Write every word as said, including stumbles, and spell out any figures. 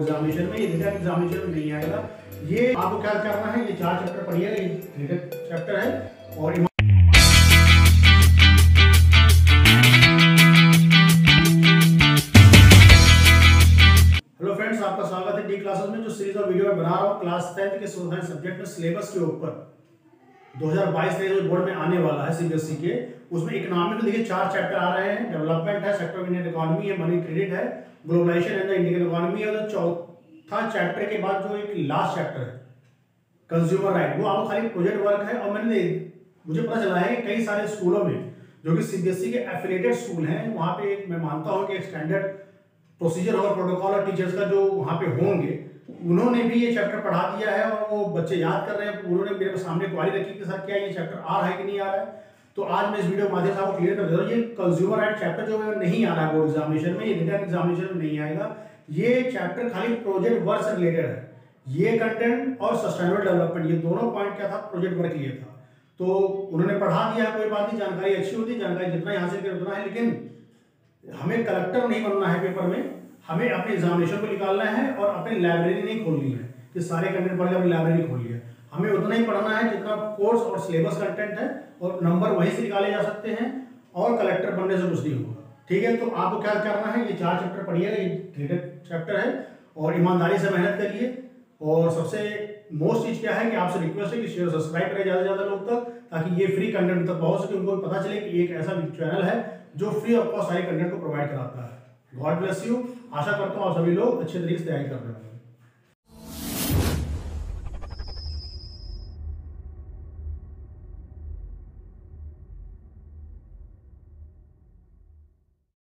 Examination में, ये written examination में नहीं आएगा। ये आपको क्या करना है, ये चार चैप्टर पढ़िएगा, ये रिटन चैप्टर है। और हेलो फ्रेंड्स, आपका स्वागत है डी क्लासेस में। जो सीरीज और वीडियो में बना रहा हूँ क्लास टेंथ के सोशल साइंस सब्जेक्ट में सिलेबस के ऊपर दो हज़ार बाईस में जो बोर्ड में आने वाला है सीबीएसई के, उसमें इकोनॉमिक देखिए चार चैप्टर आ रहे हैं। डेवलपमेंट है, सेक्टर ऑफ इंडियन इकोनॉमी है, मनी क्रेडिट है, globalisation and the Indian economy है। चौथा चैप्टर के बाद जो एक लास्ट चैप्टर है कंज्यूमर राइट, वो आपको खाली प्रोजेक्ट वर्क है। और मैंने मुझे पता चला है कई सारे स्कूलों में जो कि सीबीएसई के एफिलिएटेड स्कूल हैं, वहाँ पे एक मैं मानता हूँ कि एक स्टैंडर्ड प्रोसीजर और प्रोटोकॉल और टीचर्स का जो वहाँ पे होंगे, उन्होंने भी ये चैप्टर पढ़ा दिया है और वो बच्चे याद कर रहे हैं। उन्होंने मेरे सामने क्वारी रखी कि सर क्या ये चैप्टर आ रहा है कि नहीं आ रहा है। तो आज मैं इस वीडियो के माध्यम से आपको क्लियर कर देता हूँ, ये कंज्यूमर राइट चैप्टर जो है नहीं आ रहा है बोर्ड एग्जामिनेशन में, ये रिटन एग्जामिनेशन में नहीं आएगा। ये चैप्टर खाली प्रोजेक्ट वर्क से रिलेटेड है। ये कंटेंट और सस्टेनेबल डेवलपमेंट, ये दोनों पॉइंट क्या था, प्रोजेक्ट वर्क ये था। तो उन्होंने पढ़ा दिया, कोई बात नहीं, जानकारी अच्छी होती है, जानकारी जितना यहाँ से उतना है। लेकिन हमें कलेक्टर नहीं बनना है पेपर में, हमें अपने एग्जामिनेशन को निकालना है और अपनी लाइब्रेरी नहीं खोलनी है कि सारे कंटेंट पढ़ के अपनी लाइब्रेरी खोल लिया। हमें उतना ही पढ़ना है जितना कोर्स और सिलेबस कंटेंट है, और नंबर वहीं से निकाले जा सकते हैं, और कलेक्टर बनने से कुछ नहीं होगा। ठीक है, तो आपको क्या करना है, ये चार चैप्टर पढ़िएगा, ये रिटन चैप्टर है, और ईमानदारी से मेहनत करिए। और सबसे मोस्ट चीज क्या है कि आपसे रिक्वेस्ट है कि शेयर सब्सक्राइब करें ज़्यादा से ज़्यादा लोग तक, ताकि ये फ्री कंटेंट तक पहुंच सके, उनको पता चले कि एक ऐसा चैनल है जो फ्री ऑफ कॉस्ट सारे कंटेंट को प्रोवाइड कराता है। God bless you. आशा करता हूँ आप सभी लोग अच्छे तरीके से तैयारी कर रहे होंगे।